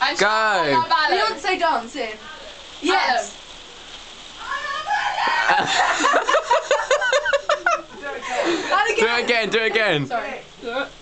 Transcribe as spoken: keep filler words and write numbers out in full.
Go. Beyonce dancing. Yes. Do it again. Do it again. Sorry.